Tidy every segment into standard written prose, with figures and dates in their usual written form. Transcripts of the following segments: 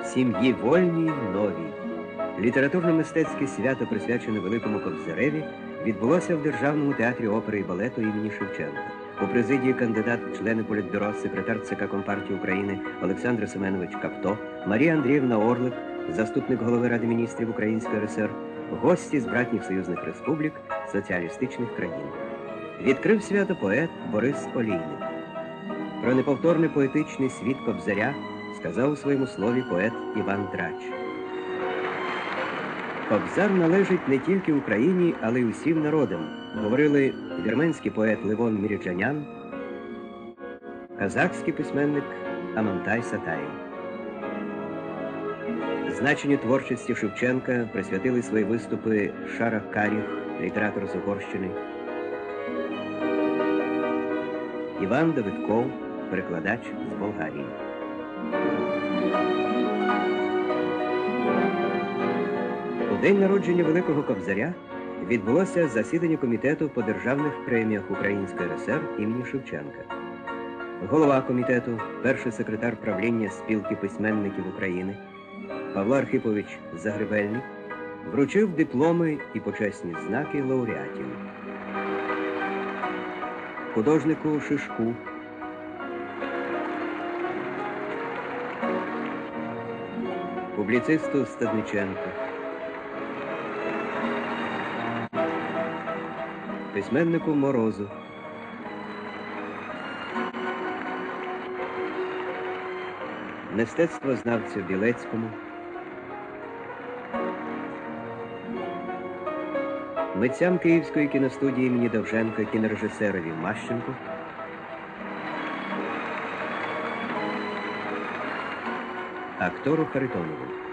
Сім'ї вольній новій. Літературно-мистецьке свято, присвячене Великому Кобзареві, відбулося в Державному театрі опери і балету імені Шевченка. У президії кандидат в члени Політбюро, секретар ЦК Компартії України Олександр Семенович Капто, Марія Андріївна Орлик, заступник голови Ради міністрів Української РСР, гості з братніх союзних республік, соціалістичних країн. Відкрив свято поет Борис Олійник. Про неповторний поетичний світ Кобзаря сказав у своєму слові поет Іван Драч. Кобзар належить не тільки Україні, але й усім народам, говорили вірменський поет Левон Міріджанян, казахський письменник Амантай Сатай. Значенню творчості Шевченка присвятили свої виступи Шарах Каріх, літератор з Угорщини, Іван Давидков, перекладач з Болгарії. У день народження Великого Кобзаря відбулося засідання комітету по державних преміях Української РСР імені Шевченка. Голова комітету, перший секретар правління Спілки письменників України Павло Архипович Загребельник вручив дипломи і почесні знаки лауреатів. Художнику Шишку, публіцисту Стадниченку, письменнику Морозу, мистецтвознавцю Білецькому, митцям Київської кіностудії імені Довженка кінорежисерові Мащенку, актору Харитонову.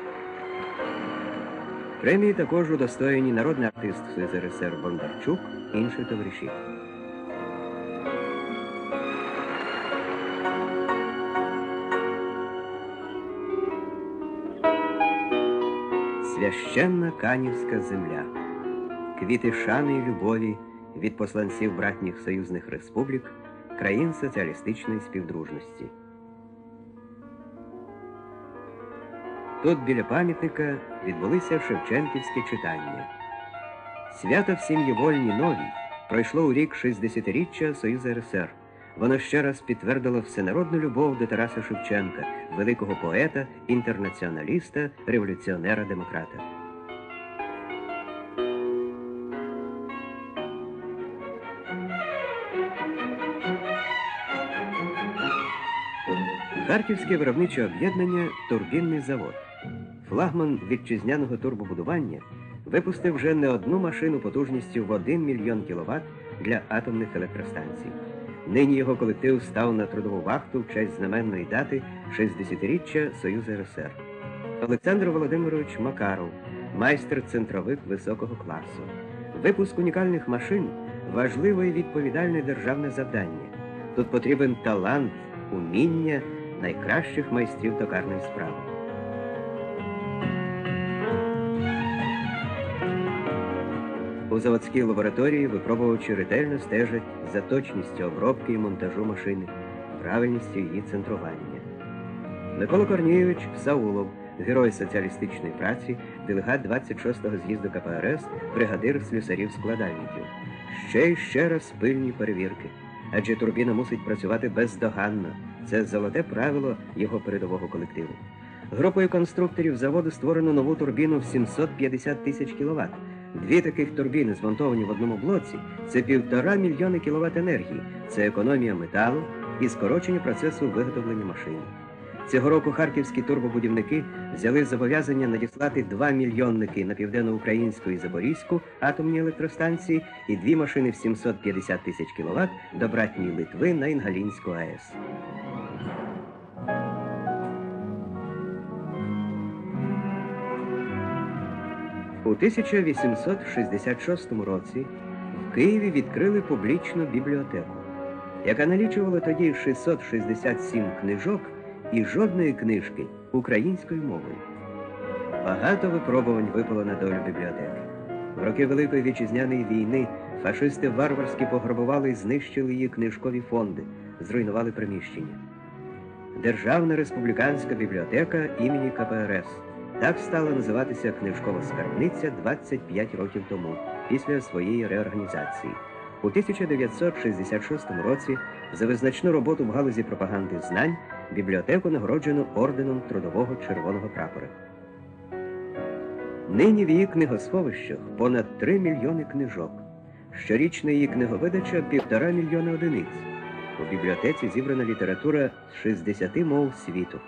Премії також удостоєні народний артист СРСР Бондарчук і інші товариші. Священна Канівська земля. Квіти шани і любові від посланців братніх союзних республік, країн соціалістичної співдружності. Тут біля пам'ятника відбулися шевченківські читання. Свято в сім'ї вольній новій пройшло у рік 60-річчя Союзу РСР. Воно ще раз підтвердило всенародну любов до Тараса Шевченка, великого поета, інтернаціоналіста, революціонера-демократа. Харківське виробниче об'єднання «Турбінний завод». Флагман вітчизняного турбобудування випустив вже не одну машину потужністю в 1 мільйон кіловат для атомних електростанцій. Нині його колектив став на трудову вахту в честь знаменної дати 60-річчя Союзу РСР. Олександр Володимирович Макаров, майстер центровик високого класу. Випуск унікальних машин – важливе і відповідальне державне завдання. Тут потрібен талант, уміння найкращих майстрів токарної справи. У заводській лабораторії випробувачі ретельно стежать за точністю обробки і монтажу машини, правильністю її центрування. Микола Корнієвич Саулов, герой соціалістичної праці, делегат 26-го з'їзду КПРС, бригадир слюсарів-складальників. Ще й ще раз пильні перевірки. Адже турбіна мусить працювати бездоганно. Це золоте правило його передового колективу. Групою конструкторів заводу створено нову турбіну в 750 тисяч кВт. Дві таких турбіни, змонтовані в одному блоці, це 1,5 мільйони кВт енергії. Це економія металу і скорочення процесу виготовлення машин. Цього року харківські турбобудівники взяли зобов'язання надіслати 2 мільйонники на Південноукраїнську і Запорізьку атомні електростанції і 2 машини в 750 тисяч кВт до братньої Литви на Інгалінську АЕС. У 1866 році в Києві відкрили публічну бібліотеку, яка налічувала тоді 667 книжок і жодної книжки українською мовою. Багато випробувань випало на долю бібліотеки. В роки Великої Вітчизняної війни фашисти варварськи пограбували і знищили її книжкові фонди, зруйнували приміщення. Державна республіканська бібліотека імені КПРС. Так стала називатися книжкова скарбниця 25 років тому, після своєї реорганізації. У 1966 році за визначну роботу в галузі пропаганди знань бібліотеку нагороджено орденом Трудового Червоного Прапора. Нині в її книгосховищах понад 3 мільйони книжок. Щорічна її книговидача – 1,5 мільйона одиниць. У бібліотеці зібрана література з 60 мов світу.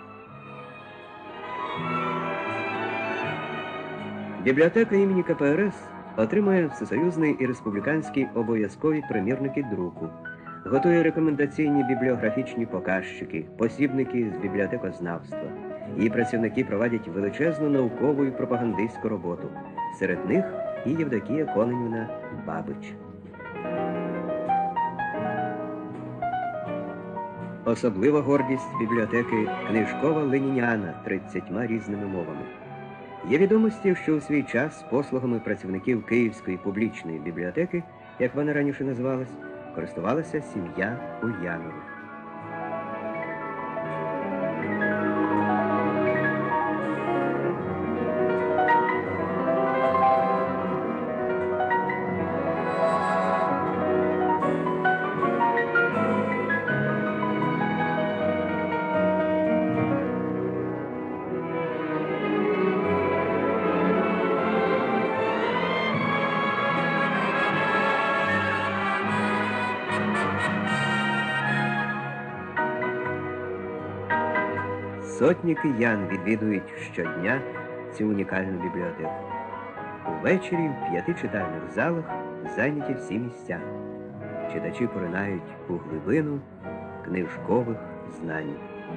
Бібліотека імені КПРС отримує всесоюзний і республіканський обов'язкові примірники друку, готує рекомендаційні бібліографічні показчики, посібники з бібліотекознавства. Її працівники проводять величезну наукову і пропагандистську роботу. Серед них і Євдокія Кононівна Бабич. Особлива гордість бібліотеки – книжкова ленініана 30 різними мовами. Є відомості, що у свій час послугами працівників Київської публічної бібліотеки, як вона раніше називалась, користувалася сім'я Ульянових. Сотні киян відвідують щодня цю унікальну бібліотеку. Увечері в 5 читальних залах зайняті всі місця. Читачі поринають у глибину книжкових знань.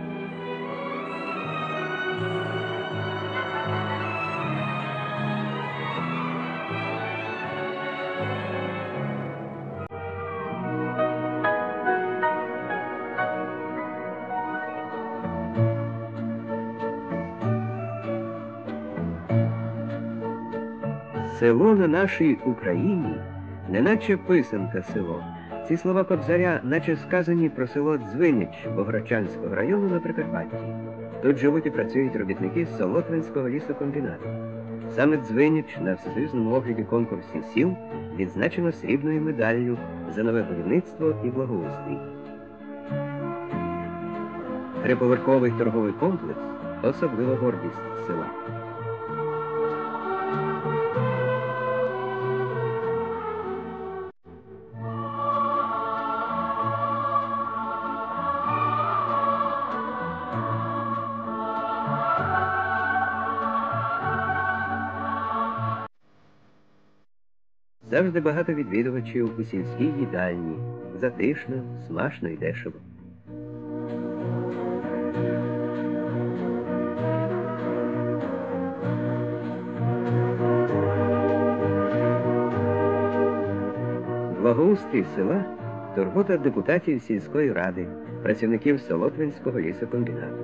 Село на нашій Україні, неначе писанка село. Ці слова Кобзаря, наче сказані про село Дзвинич Богородчанського району на Прикарпатті. Тут живуть і працюють робітники з Солотвинського лісокомбінату. Саме Дзвинич на всесоюзному огляді конкурсів сіл відзначено срібною медаллю за нове будівництво і благоустрій. Триповерховий торговий комплекс – особлива гордість села. Завжди багато відвідувачів у сільській їдальні. Затишно, смачно і дешево. Благоустрій села – турбота депутатів сільської ради, працівників Солотвинського лісокомбінату.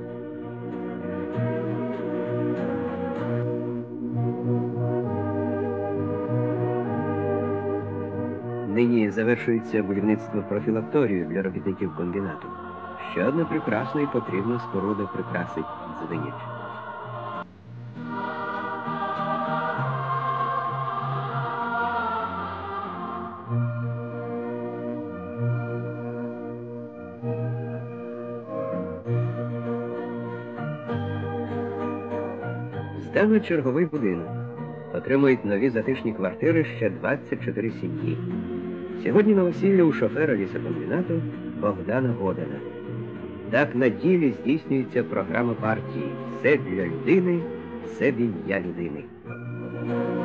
Нині завершується будівництво профілакторію для робітників комбінату. Ще одна прекрасна і потрібна споруда прикрасить Дзвинич. Здали черговий будинок. Отримують нові затишні квартири ще 24 сім'ї. Сьогодні на весілля у шофера лісокомбінату Богдана Годана. Так на ділі здійснюється програма партії «Все для людини, все в ім'я людини».